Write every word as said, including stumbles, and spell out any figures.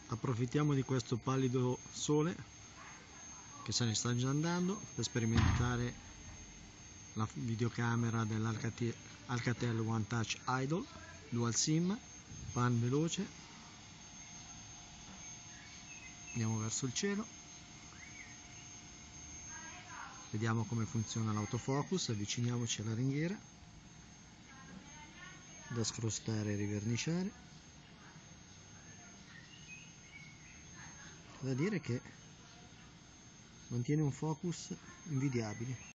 Approfittiamo di questo pallido sole che se ne sta già andando per sperimentare la videocamera dell'Alcatel Alcatel One Touch Idol Dual SIM, pan veloce. Andiamo verso il cielo, vediamo come funziona l'autofocus, avviciniamoci alla ringhiera da scrostare e riverniciare. Da dire che mantiene un focus invidiabile.